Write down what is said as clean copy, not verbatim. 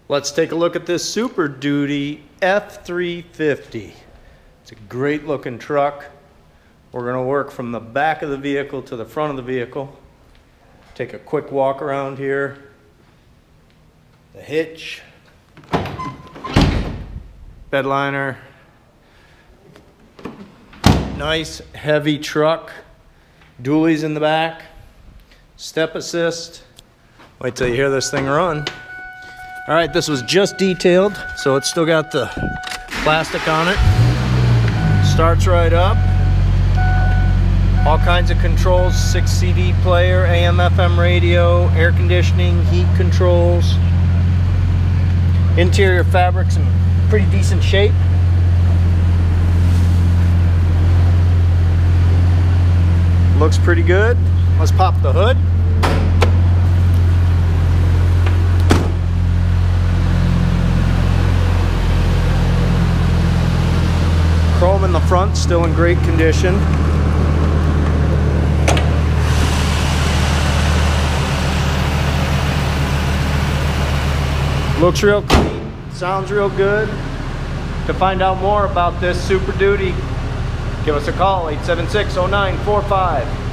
Let's take a look at this Super Duty F350. It's a great looking truck. We're going to work from the back of the vehicle to the front of the vehicle. Take a quick walk around here. The hitch. Bedliner. Nice heavy truck. Dualies in the back. Step assist. Wait till you hear this thing run. All right, this was just detailed, so it's still got the plastic on it. Starts right up. All kinds of controls, 6 CD player, AM, FM radio, air conditioning, heat controls. Interior fabric's in pretty decent shape. Looks pretty good. Let's pop the hood. Chrome in the front, still in great condition. Looks real clean, sounds real good. To find out more about this Super Duty, give us a call, 876-0945.